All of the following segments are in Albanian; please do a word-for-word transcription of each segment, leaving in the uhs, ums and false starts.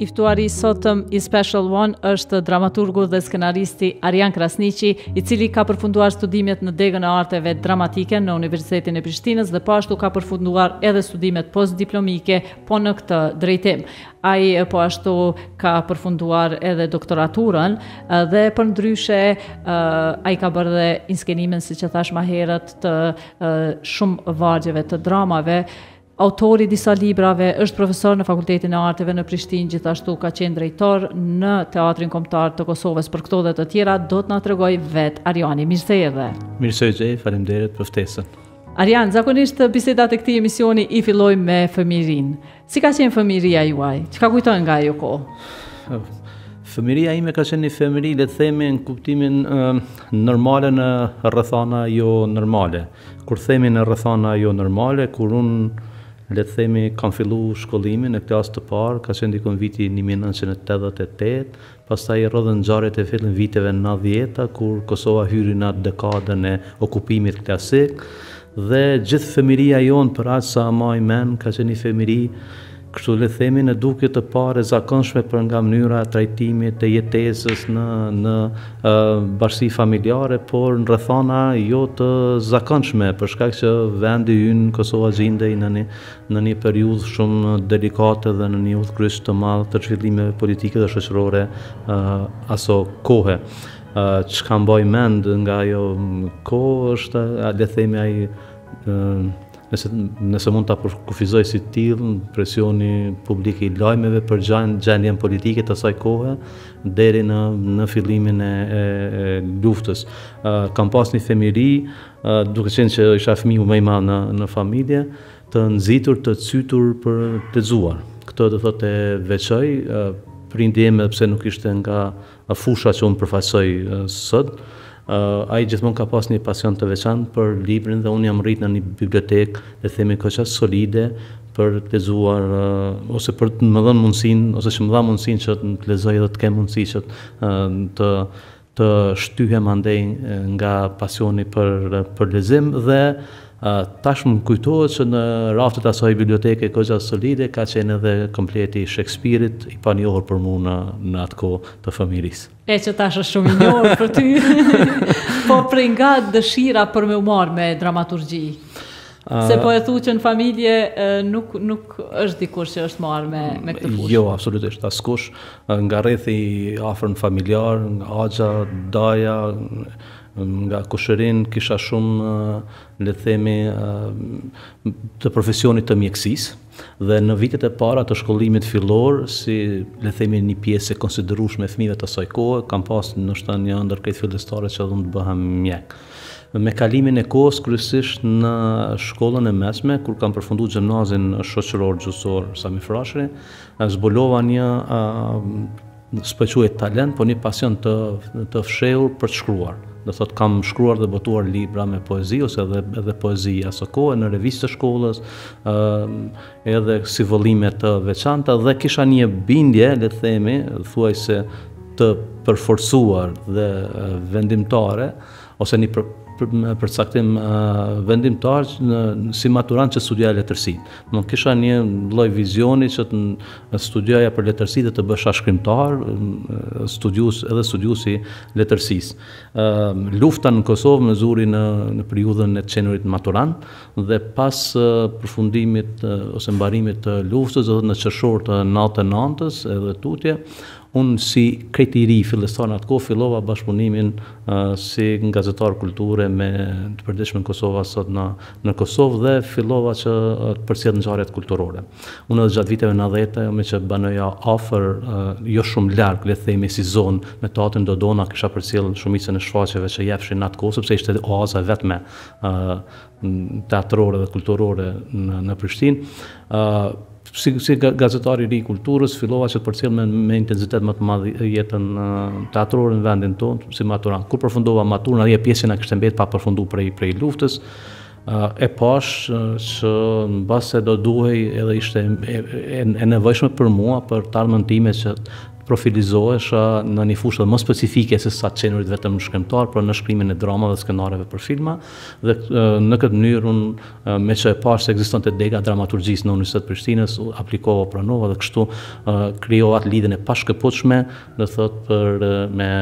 I ftuari sotëm i Special One është dramaturgu dhe skenaristi Arjan Krasniqi, i cili ka përfunduar studimet në degën e arteve dramatike në Universitetin e Prishtinës dhe pashtu ka përfunduar edhe studimet postdiplomike po në këtë drejtim. Ai po ashtu ka përfunduar edhe doktoraturën dhe për ndryshe ai ka bërë dhe inskenimin, siç e thash më herët, të shumë vargjeve të dramave. Autori disa librave, është profesor në Fakultetin e Arteve në Prishtinë, gjithashtu ka qenë drejtor në Teatrin Kombëtar të Kosovës. Për këto dhe të tjera do të na tregoj vetë Arjani. Mirë se erdhe. Mirë se erdhe, faleminderit për ftesën. Arjan, zakonisht bisedat e këtij emisioni i fillojmë me fëmijërinë. Si ka qenë fëmijëria juaj? Çka kujton nga ajo kohë? Fëmijëria ime ka qenë një fëmijëri, le të themi, në kuptimin uh, normale në rrethana jo normale. Kur themi në rrethana jo normale, kur unë le të themi kam fillu shkollimin në klasë të parë, ka qenë dikon viti një mijë e nëntëqind e tetëdhjetë e tetë, pastaj rrodhën ngjarjet e fillin viteve nëntëdhjetë, kur Kosova hyri në atë dekadën e okupimit klasik, dhe gjithë fëmijëria jonë, për aq sa më i mend, ka qenë një fëmijëri, kështu le të themi, në duke të parë e zakonshme për nga mënyra e trajtimit të jetesës në në uh, bashkësi familjare, por në rrethana jo të zakonshme, për shkak që vendi ynë Kosova gjendej në një në një periudhë shumë delikate dhe në një udhkryq të madh të zhvillimeve politike dhe shoqërore uh, aso kohe. Uh, çka mbaj mend nga ajo kohë është, le të themi, ai uh, Nëse, nëse mund ta kufizoj si tillë, presioni publik i lajmeve për gjendjen politike të asaj kohe deri në në fillimin e, e, e luftës. Uh, kam pas një fëmijëri, uh, duke qenë që isha fëmiu më i madh në në familje, të nxitur, të cytur për të lexuar. Këtë do thotë e veçoj, uh, prindi im, pse nuk ishte nga fusha që unë përfaqësoj uh, sot. Uh, ai gjithmonë ka pas një pasion të veçantë për librin dhe unë jam rrit në një bibliotekë, le të themi, kaq solide për të lexuar uh, ose për të më dhënë mundësinë, ose që më dha mundësinë që të lexoj dhe të kem mundësi që uh, të të shtyhem andej nga pasioni për për lexim dhe uh, tash më kujtohet që në raftet e asaj biblioteke kaq solide ka qenë edhe kompleti Shakespeare-it, i panjohur për mua në në atë kohë të fëmijërisë. E që tash është shumë i njohur për ty, po prej nga dëshira për me u marrë me dramaturgji. Uh, Se po e thu që në familje nuk, nuk është dikush që është marrë me, me këtë fushë. Jo, absolutisht, askush. Nga rrethi afër familjar, nga axha, daja, nga kushërin, kisha shumë, le të themi, të profesionit të mjekësisë. Dhe në vitet e para të shkollimit fillor, si le të themi një pjesë e konsiderueshme e fëmijëve të asaj kohe, kam pas ndoshta një ndër këtë fillestare që unë të bëhem mjek. Me kalimin e kohës, kryesisht në shkollën e mesme, kur kam përfunduar gjimnazin shoqëror gjusor Sami Frashëri, zbulova një uh, s'po-quhet talent, por një pasion të të fshehur për të shkruar. Do thotë, kam shkruar dhe botuar libra me poezi ose edhe edhe poezi aso kohë në revistë të shkollës, uh, edhe si vëllime të veçanta, dhe kisha një bindje, le të themi, thuajse të përforcuar dhe uh, vendimtare, ose një për përcaktim uh, vendimtar në, si maturant që studioja letërsi. Nuk kisha një lloj vizioni që të studioja për letërsi dhe të bësha shkrimtar, studius, edhe studiusi letërsisë. Uh, lufta në Kosovë më zuri në, në periudhën e qenurit maturant dhe pas uh, përfundimit uh, ose mbarimit të luftës, edhe në qershor të nëntëdhjetë e nëntës edhe tutje, unë si krejt i ri fillestar në atë kohë fillova bashkëpunimin uh, si gazetar kulture me të përditshme në Kosova sot në, në Kosovë dhe fillova që uh, të përcjell ngjarjet kulturore. Unë edhe gjatë viteve nëntëdhjetë, me që banoja afër, uh, jo shumë larg, le të themi, si zonë me Teatrin Dodona, kisha përcjell shumicën e shfaqjeve që jepshin në atë kohë, sepse ishte oaza vetme uh, teatrore dhe kulturore në, në Prishtinë. Uh, Si, si gazetar i ri i kulturës, fillova që të përcjell me, me intensitet më të madh jetën uh, teatrore në vendin tonë, si maturant. Kur përfundova maturën, ajo pjesën e kishte mbetë pa përfunduar prej prej luftës, uh, e pash uh, që mbase do duhej edhe ishte e, e, e nevojshme për mua, për të ardhmen time që profilizohesha në një fushë më specifike se sa qenurit vetëm shkrimtar, por në shkrimin e dramave dhe skenareve për filma, dhe në këtë mënyrë unë me që e pash se ekzistonte dega dramaturgjisë në Universitetin e Prishtinës, aplikova, pranova dhe kështu krijova atë lidhjen e pashkëputshme, do thotë për me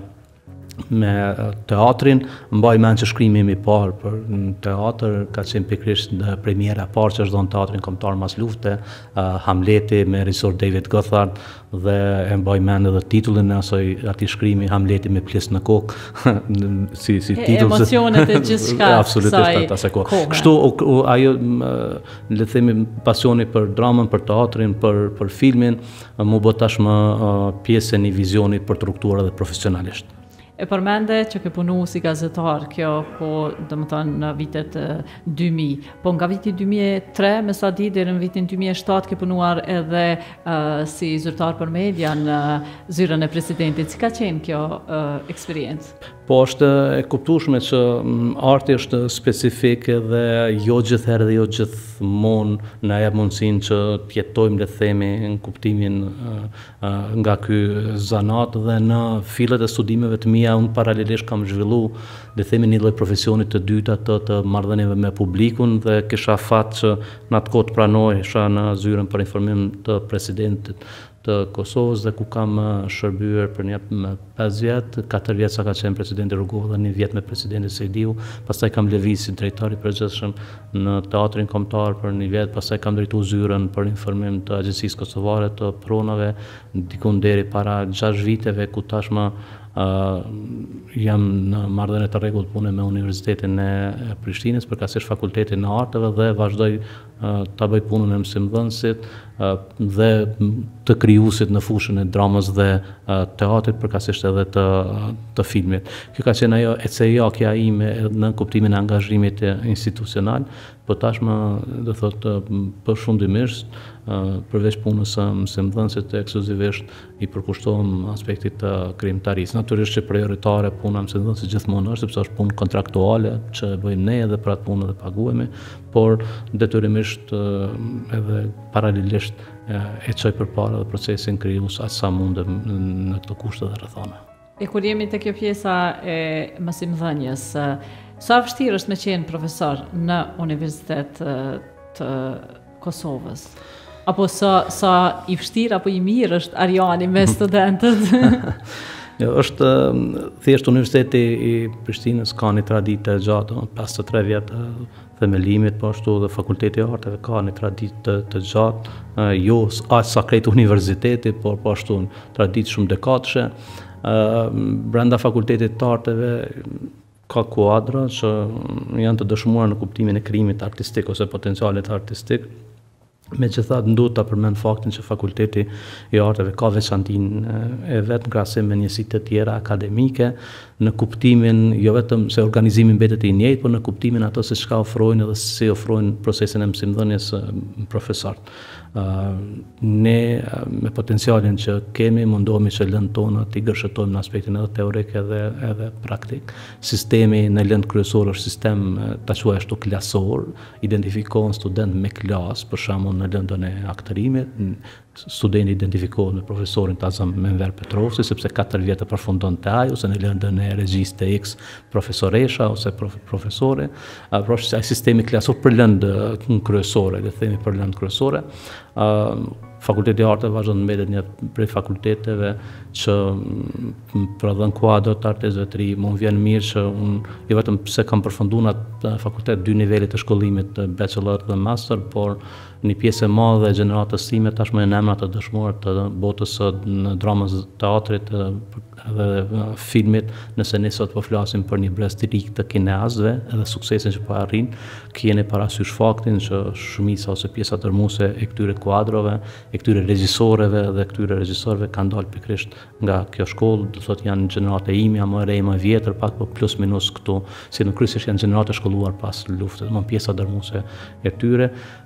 me teatrin. Mbaj mend që shkrimi im i parë për teatr ka qenë pikërisht në premiera e parë që është dhënë teatrin kombëtar mas lufte, uh, Hamleti me regjisor David Gothard, dhe e mbaj mend edhe titullin e asaj atij shkrimi, Hamleti me pjesë në kokë, si si titull. Emocionet e gjithçka. Absolutisht asaj kohë. Kështu ajo le të themi pasioni për dramën, për teatrin, për për filmin, më bë tashmë uh, pjesë e një vizioni për të rrugtuar edhe profesionalisht. E përmende që ke punu si gazetar, kjo po do të thonë në vitet dy mijë, po nga viti dy mijë e tre me sa di deri në vitin dy mijë e shtatë ke punuar edhe uh, si zyrtar për media në zyrën e presidentit. Si ka qenë kjo uh, eksperiencë? Po është e kuptueshme që arti është specifike dhe jo gjithherë dhe jo gjithmonë na jep mundësinë që të jetojmë le të themi në kuptimin uh, uh, nga ky zanat, dhe në fillet e studimeve të mia unë paralelisht kam zhvilluar le të themi një lloj profesioni të dytë, atë të marrëdhënieve me publikun, dhe kisha fat që në atë kohë të pranohesha në zyrën për informim të presidentit të Kosovës, dhe ku kam shërbyer për një pesë vjet, katër vjet sa ka qenë presidenti Rugova dhe një vjet me presidentin Sejdiu. Pastaj kam lëviz si drejtori i përgjithshëm në teatrin kombëtar për një vjet, pastaj kam drejtuar zyrën për informim të Agjencisë Kosovare të Pronave diku deri para gjashtë viteve, ku tashmë Uh, jam në marrëdhënie të rregullt pune me Universitetin e Prishtinës, përkatësisht Fakultetin e Arteve, dhe vazhdoj uh, ta bëj punën e mësimdhënësit uh, dhe të krijuesit në fushën e dramës dhe uh, teatrit, përkatësisht edhe të, të filmit. Kjo ka qenë ajo E C I-ja ime në kuptimin e angazhimit institucional, po tashmë do thotë përfundimisht Uh, përveç punës së mësimdhënësit ekskluzivisht i përkushtohem aspektit të krijimtarisë. Natyrisht që prioritare puna e mësimdhënësit gjithmonë është, sepse është punë kontraktuale që e bëjmë ne, edhe për atë punë dhe paguhemi, por detyrimisht uh, edhe paralelisht uh, e çoj përpara dhe procesin krijues aq sa mundem në këto kushte dhe rrethana. E kur jemi te kjo pjesa e mësimdhënies, sa vështirë është me qenë profesor në Universitet të Kosovës? Apo sa, sa i vështirë apo i mirë është Ariani me studentët? Jo, është thjesht Universiteti i Prishtinës ka një traditë e gjatë, pesëdhjetë e tre vjet themelimit, po ashtu dhe Fakulteti i Arteve ka një traditë të, të gjatë, jo aq sa krejt universiteti, por po ashtu traditë shumë dekadëshe. Brenda Fakultetit të Arteve ka kuadra që janë të dëshmuar në kuptimin e krijimit artistik ose potencialit artistik. Megjithatë, nduhet ta përmend faktin që Fakulteti i Arteve ka veçantinë e vet në krahasim me njësitë të tjera akademike, në kuptimin jo vetëm se organizimi mbetet i njëjtë, por në kuptimin ato se çka ofrojnë dhe si ofrojnë procesin e mësimdhënies profesorët. Uh, ne uh, me potencialin që kemi mundohemi që lëndë tona t'i gërshëtojmë në aspektin edhe teorik edhe, edhe praktik. Sistemi në lëndë kryesor është sistem ta quaj ashtu klasor, identifikon student me klas, për shembull në lëndën e aktërimit, studenti identifikohet me profesorin Tazam Enver Petrovsi, sepse katër vjet e përfundon te ai, ose në lëndën e regjisë të X profesoresha ose prof, profesore, pra ai sistemi klasor për lëndë kryesore, le të themi për lëndë kryesore. Uh, Fakulteti i Arteve vazhdon të mbetet një prej fakulteteve që prodhon kuadro të artistëve të ri. Më vjen mirë që unë jo vetëm pse kam përfunduar në fakultet dy nivelet të shkollimit, bachelor dhe master, por një pjesë e madhe e gjeneratës time tashmë janë emra të dëshmuar të botës së dramës, teatrit dhe filmit. Nëse ne sot po flasim për një brez të rik të kineastëve edhe suksesin që po arrin, keni parasysh faktin që shumica ose pjesa tërmuese e këtyre kuadrove, e këtyre regjisorëve dhe këtyre regjisorëve kanë dalë pikërisht nga kjo shkollë, do thotë janë gjenerata ime, më e re, më e vjetër, pak po plus minus këtu, si në kryesisht janë gjenerata shkolluar pas luftës, më pjesa tërmuese e tyre.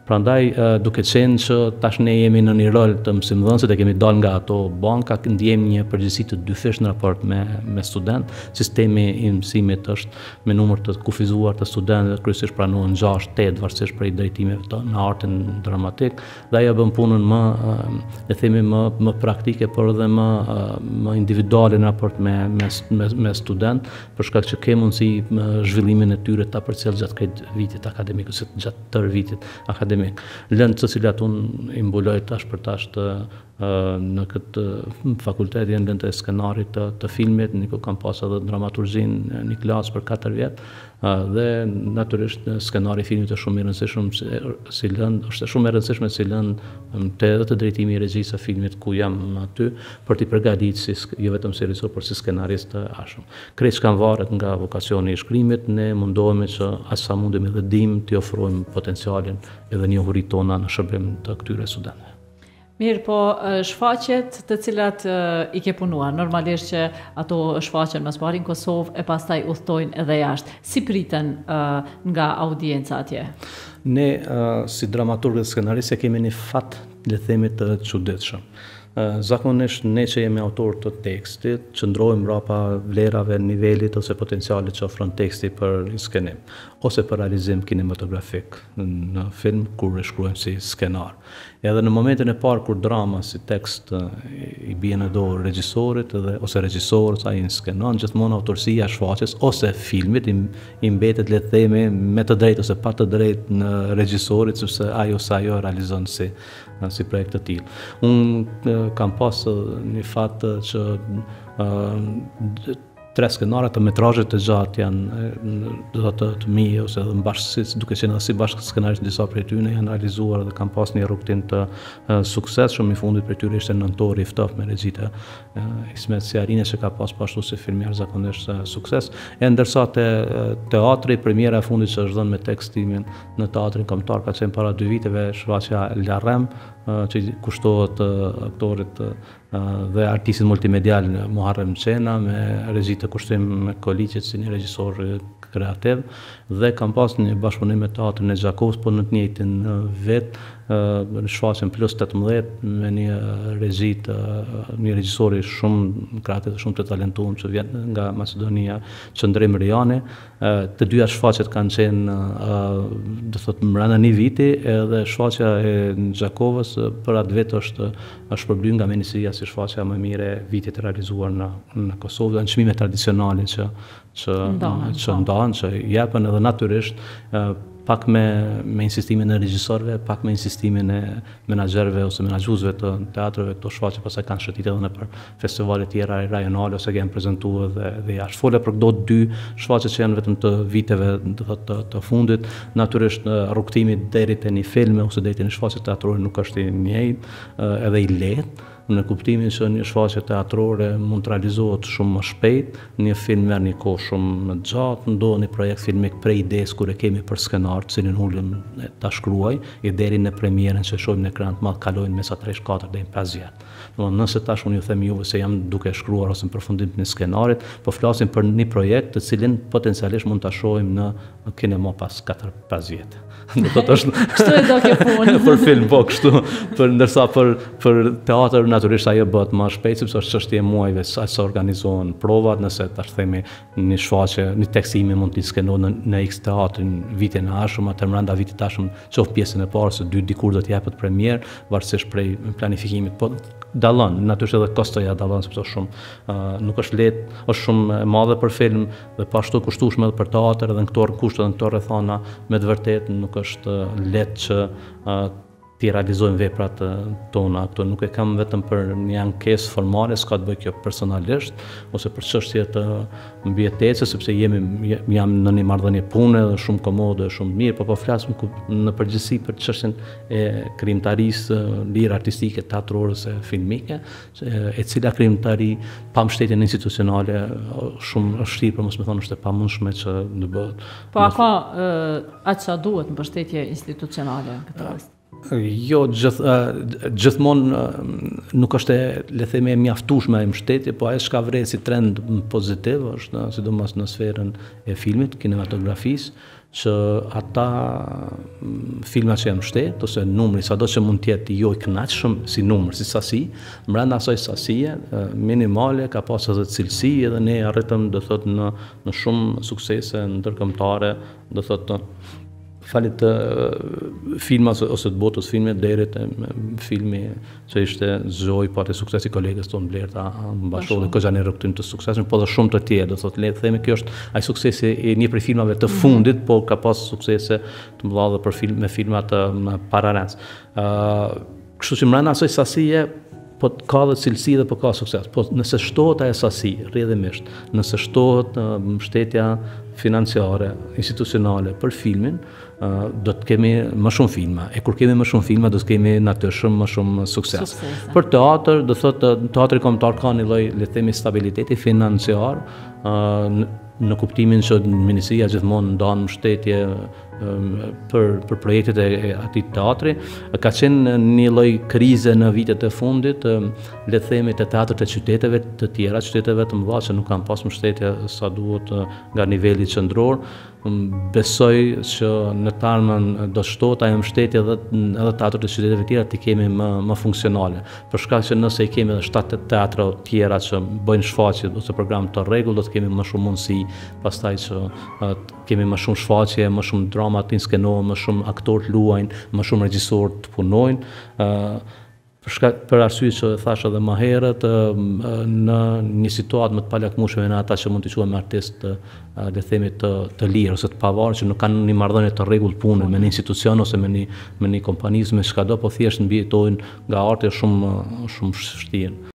Prandaj duke qenë që tash ne jemi në një rol të mësimdhënësit e kemi dalë nga ato banka, ndjejmë një përgjegjësi të dyfish në raport me me student. Sistemi i mësimit është me numër të kufizuar të studentëve, kryesisht pranohen gjashtë tetë varësisht prej drejtimeve të në artin dramatik, dhe ajo bën punën më le themi më më praktike, por edhe më më individuale në raport me me me, me student, për shkak që ke mundësi zhvillimin e tyre ta përcjell gjatë këtij vitit akademik ose gjatë tërë vitit akademik. Lëndë të cilat unë i mbuloj tash për tash të në këtë fakultet janë lëndë e skenarit të, të filmit, një kam pas edhe dramaturgjin një klasë për katër vjet, dhe natyrisht skenari i filmit është shumë i rëndësishëm si lëndë, është shumë e rëndësishme si lëndë të edhe të drejtimi i regjisë së filmit ku jam aty për t'i përgatitur si jo vetëm si regjisor, por si skenarist të ashëm. Krejt çka varet nga vokacioni i shkrimit, ne mundohemi që as sa mundemi dhe dim t'i ofrojmë potencialin edhe njohurit tona në shërbim të këtyre studentëve. Mirë, po shfaqjet të cilat uh, i ke punuar, normalisht që ato shfaqen më së pari në Kosovë e pastaj udhtojnë edhe jashtë. Si priten uh, nga audienca atje? Ne uh, si dramaturgë dhe skenaristë kemi një fat, le themi, të çuditshëm. Uh, zakonisht ne që jemi autor të tekstit, qëndrojmë mbrapa vlerave, nivelit ose potencialit që ofron teksti për skenim, ose për realizim kinematografik në film kur e shkruajmë si skenar. Edhe në momentin e parë kur drama si tekst i bie në dorë regjisorit edhe ose regjisorët ai i skenon, gjithmonë autorësia e shfaqjes ose filmit i mbetet le të themi me të drejtë ose pa të drejtë në regjisorit, sepse ai ose ajo realizon si si projekt të tillë. Unë kam pas një fat që uh, tre skenare të metrazhet të gjatë janë do të të, të mi ose edhe bashkësi, duke qenë edhe si bashkë skenarist disa prej tyre janë realizuar dhe kanë pas një rrugtim të uh, sukses. Shumë i fundit prej tyre ishte Nëntori i ftoftë me regjitë uh, Ismet Siarine që ka pas pashtu si filmier zakonisht uh, sukses. E ndërsa te teatri, premiera e fundit që është dhënë me tekstimin në teatrin kombëtar ka qenë para dy viteve, shfaqja Larrem, uh, që kushtohet uh, aktorit uh, dhe artistit multimedial Muharrem Çena me regji të kushtim Koliqit si një regjisor kreativ, dhe kam pas një bashkëpunim me teatrin e Gjakovës, po në të njëjtin vet në shfaqjen plus tetëmbëdhjetë me një regji të një regjisori shumë kreativ dhe shumë të talentuar që vjen nga Maqedonia, Qëndrim Riani. Të dyja shfaqjet kanë qenë do thotë brenda një viti, edhe shfaqja e Gjakovës për atë vit është është shpërblyr nga Ministria si shfaqja më mirë e vitit e realizuar në në Kosovë, në çmime tradicionale që që që ndahen, që jepen edhe natyrisht pak me me insistimin e regjisorëve, pak me insistimin e menaxherëve ose menaxhuesve të teatrave, këto shfaqje pastaj kanë shëtitur edhe në për festivale tjera rajonale ose kanë prezantuar dhe dhe jashtë. Fole për këto dy shfaqje që janë vetëm të viteve do thotë të, të fundit, natyrisht rrugtimi deri te një film ose deri te një shfaqje teatrore nuk është i njëjtë edhe i lehtë, në kuptimin që një shfaqje teatrore mund të realizohet shumë më shpejt, një film merr një kohë shumë më gjatë, ndodh një projekt filmik prej idesë kur e kemi për skenar, të cilin ulëm ta shkruaj, e deri në premierën që shohim në ekran të madh kalojnë mesa tre katër deri në pesë vjet. Domthonë, nëse tash unë ju them juve se jam duke shkruar ose në përfundim të skenarit, po flasim për një projekt të cilin potencialisht mund ta shohim në kinema pas katër pesë vjet. Do të thotë kështu e do kjo punë. Për film po kështu, për ndërsa për për teatr natyrisht ajo bëhet më shpejt sepse është çështje e muajve sa sa organizohen provat, nëse tash themi një shfaqje, një tekstimi mund të skenohet në, në X teatrin vitin e ardhshëm, atë brenda vitit tashëm qoftë pjesën e parë se dy dikur do të japet premier, varësisht prej planifikimit, po dallon, natyrisht edhe kostoja dallon sepse është shumë uh, nuk është lehtë, është shumë e madhe për film dhe po ashtu kushtueshme edhe për teatr, edhe në këto kushte edhe në këto rrethana me të vërtetë nuk është lehtë që uh, ti realizojmë veprat tona. Këto nuk e kam vetëm për një ankesë formale, s'ka të bëjë kjo personalisht ose për çështje të mbijetesë, sepse jemi jam në një marrëdhënie pune dhe shumë komode, shumë mirë, por po flas në përgjithësi për çështjen e krijimtarisë lirë artistike, teatrore ose filmike, e cila krijimtari pa mbështetjen institucionale shumë është vështirë, për mos më thonë është e pamundshme që të bëhet. Po a ka atë sa duhet mbështetje institucionale në këtë rast? Jo, gjith, uh, gjithmonë uh, nuk është e, le themi, e mjaftueshme e mbështetje, po ajo çka vret si trend pozitiv është, sidomos në sferën e filmit, kinematografisë, që ata filma që janë mbështet, ose numri sado që mund të jetë jo i kënaqshëm si numër, si sasi, brenda asaj sasie minimale ka pas edhe cilësi edhe ne arritëm do thot në në shumë suksese ndërkombëtare, do thot falit të filma ose të botës filme deri te filmi që ishte Zoj, pati suksesi kolegës tonë Blerta Basholli, që janë rrugtim të suksesit, po dhe shumë të tjerë, do thotë le të themi kjo është ai suksesi i një prej filmave të fundit, po ka pas suksese të mëdha edhe për film me filma të paralel. Ë, kështu që brenda asaj sasie po ka dhe cilësi dhe po ka sukses. Po nëse shtohet ajo sasi, rrjedhimisht, nëse shtohet mbështetja financiare, institucionale për filmin, uh, do të kemi më shumë filma. E kur kemi më shumë filma, do të kemi natyrisht më shumë sukses. Suksese. Për teatr, do thotë teatri kombëtar ka një lloj, le të themi, stabiliteti financiar, uh, në, në kuptimin që ministria gjithmonë ndan mbështetje për për projektet e atij teatri. Ka qenë një lloj krize në vitet e fundit, le të themi, të teatrët e qyteteve të tjera, qyteteve të mëdha që nuk kanë pas mbështetje sa duhet nga niveli qendror. Besoj që në të ardhmen do shtohet ajo mbështetje edhe edhe teatrët e qyteteve të tjera të kemi më më funksionale. Për shkak që nëse i kemi edhe shtatë teatra të tjera që bëjnë shfaqje ose program të rregull, do të kemi më shumë mundësi pastaj që kemi më shumë shfaqje, më shumë drama të inskenohen, më shumë aktorë luajnë, më shumë regjisorë të punojnë. Uh, për, shkak, për arsye që thash edhe më herët, uh, në një situatë më të palakmueshme në ata që mund të quhen artistë, uh, le të themi të, të lirë ose të pavarur, që nuk kanë një marrëdhënie të rregullt pune me një institucion ose me një me një kompani, me çka do, po thjesht mbijetojnë nga arti, është shumë shumë vështirë.